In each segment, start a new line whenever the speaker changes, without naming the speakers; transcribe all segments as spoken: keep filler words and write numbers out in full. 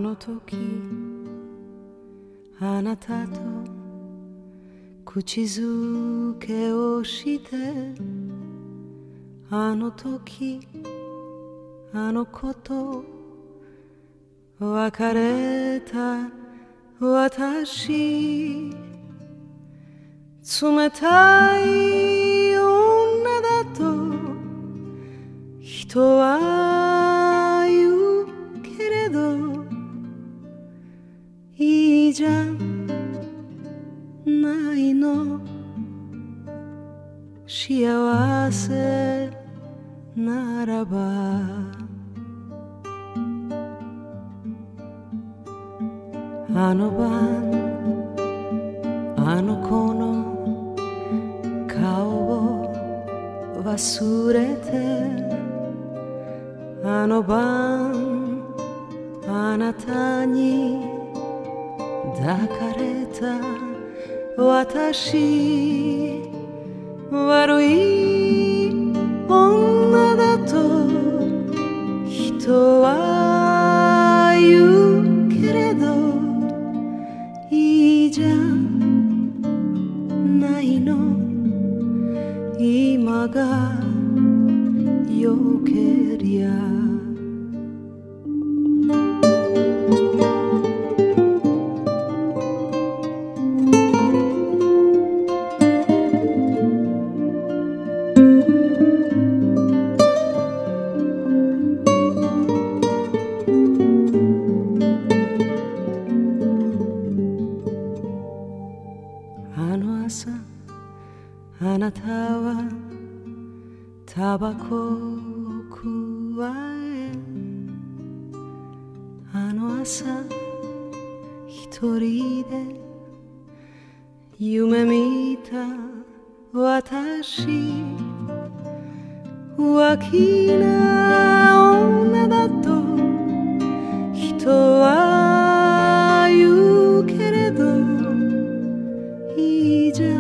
の時あなたと口づけをしてあの時あのこと別れた私冷たい女だと人は言うけれどいいじゃないの幸せならばあの晩あの子の顔を忘れてあの晩あなたに抱かれた私悪い女だと人は言うけれどいいじゃないの今がよけりゃあの朝あなたはタバコをくわえあの朝一人で夢見た私浮気な女だと人は言うけれどいいじゃ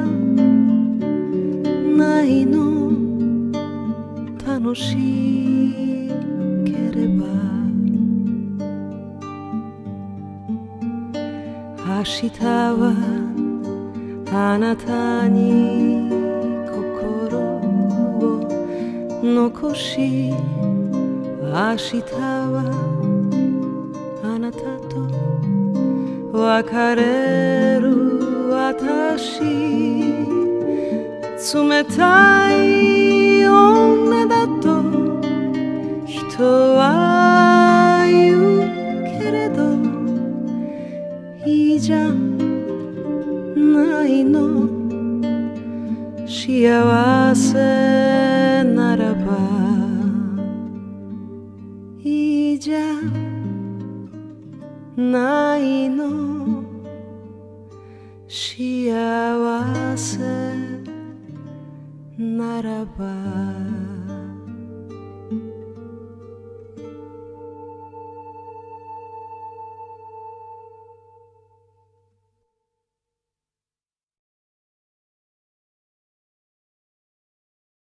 ないの楽しければ明日はあなたに心を残し明日はあなたと別れる私冷たい女だと人は言うけれどいいじゃないの幸せならばいいじゃないの幸せならば